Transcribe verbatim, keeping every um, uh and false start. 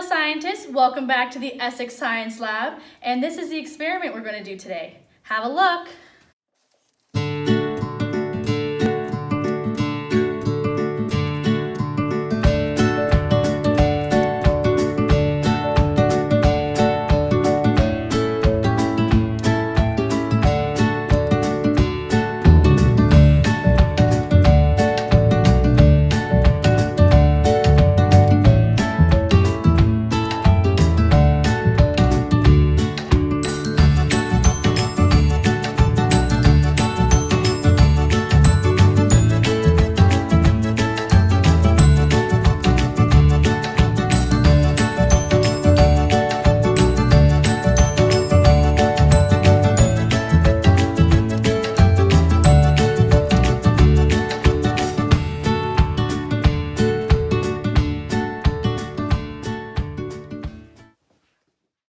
scientists, welcome back to the Essex Science Lab, and this is the experiment we're going to do today. Have a look.